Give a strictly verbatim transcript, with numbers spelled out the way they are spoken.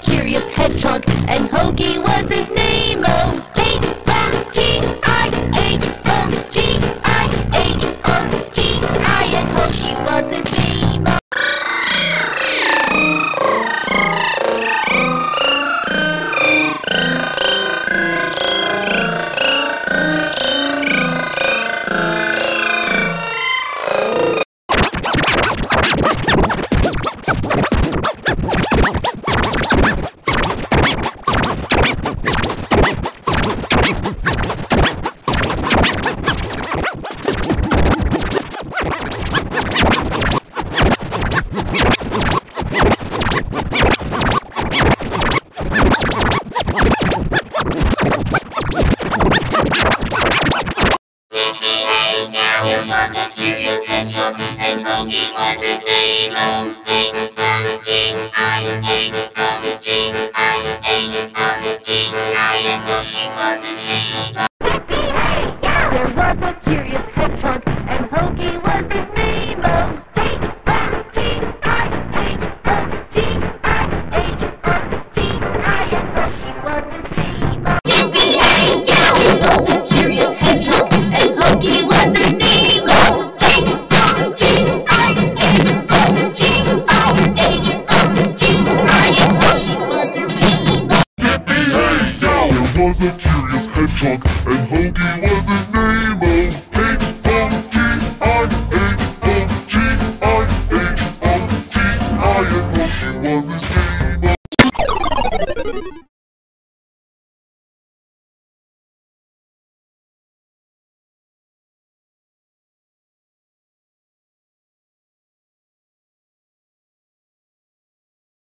curious hedgehog, and Hogi was his name. Oh, H O G I, H O G I, H O G I, and Hogi was his name. Oh. There was a curious hedgehog, and Hogi was his name. Oh, H O G I, H O G I, H O G I, and Hogi was his name. Oh, there was a curious hedgehog, and Hogi was his name. Oh, H O G I, H O G I, H O G I, and Hogi was his name. There was a curious hedgehog, and Hogi was his name.